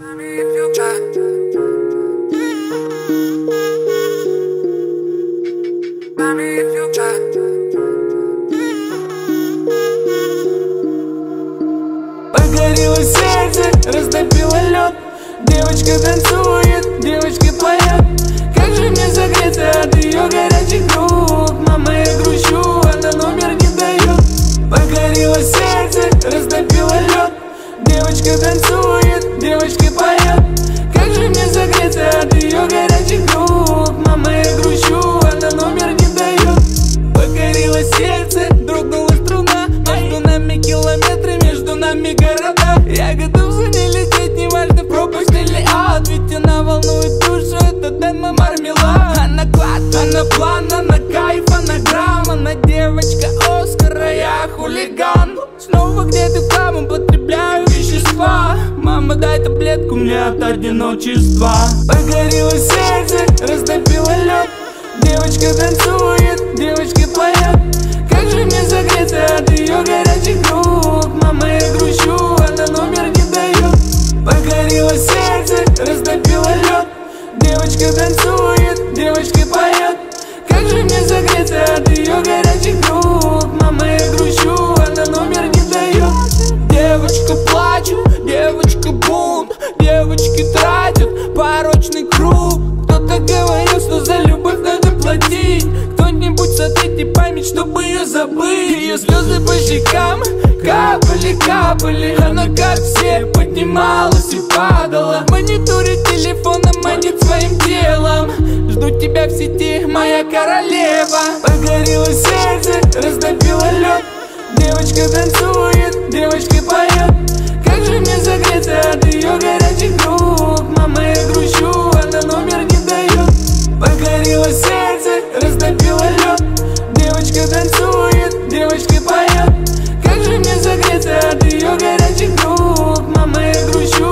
Погорело сердце, растопило лед. Девочка танцует, девочка поет. Как же мне согреться от ее горячих рук? Мама, я грущу, она номер не дает. Погорело сердце, растопило лед. Девочка танцует, девочка поет. Как же мне согреться от ее горячих рук? Мама, я грущу, она номер не дает. Погорело сердце, дрогнула струна. Между нами километры, между нами города. Я готов за ней лететь, неважно пропасть или ад. Ведь она волнует душу, это демо мармелад. Она клад, она план, она кайф, она грамм. Она девочка Оскара, я хулиган. Снова где-то в хлам употребляю вещества. Мама, дай таблетку мне от одиночества. Погорело сердце, растопило лед. Девочка танцует, девочка поет. Как же мне согреться от ее горячих рук? Мама, я грущу, она номер не дает. Погорело сердце, растопило лед. Девочка танцует, девочка поет. Как же мне согреться от ее горячих рук? Мама, я грущу, она номер не дает. Девочка плачет, девочка бунт. Девочки тратят порочный круг. Кто-то говорил, что за любовь надо платить. Кто-нибудь сотрите память, чтобы ее забыть. Ее слезы по щекам капали, капали. Она как все поднималась и падала. В мониторе телефона манит своим телом. Жду тебя в сети, моя королева. Погорело сердце, растопило лед. Девочка танцует, девочка поет. Как же мне согреться от ее горячих рук? Мама, я грущу, она номер не дает. Погорело сердце, растопило лед. Девочка танцует, девочка поет. Как же мне согреться от ее горячих рук? Мама, я грущу,